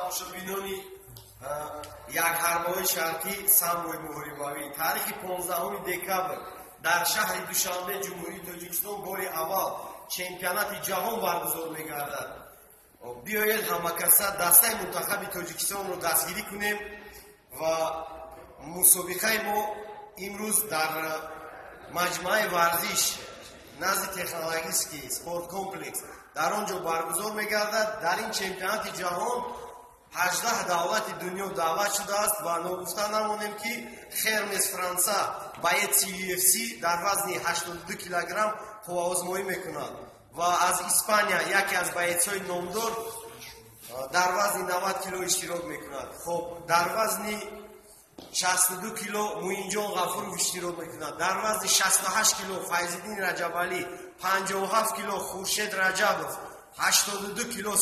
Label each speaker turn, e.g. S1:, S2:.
S1: тамошобинони якҳарбои шарқӣ самои муҳорибавӣ таърихи 15 декабр дар шаҳри душанбе ҷумҳурии тоҷикистон бори аввал чемпионати ҷаҳон баргузор мегардад. биёед ҳамакаса дастаи мунтахаби тоҷикистонро дастгирӣ кунем ва мусобиқаи мо имрӯз дар маҷмӯаи варзиш назди технологический спорткомплекс дар он ҷо баргузор мегардад. дар ин чемпионати ҷаҳон 18 давлати дунё даъват шудааст ва ногуфта намонем ки Хермес Франса боеци UFC дар вазни 82 килограмм қувваозмоӣ мекунад ва аз Испания яке аз боецҳои номдор дар вазни 90 кило иштирок мекунад. хоб дар вазни 62 кило Муинҷон Ғафуров иштирок мекунад. дар вазни 68 кило Файзиддин Раҷабалӣ, 57 кило Хуршед Раҷабов, 82 кило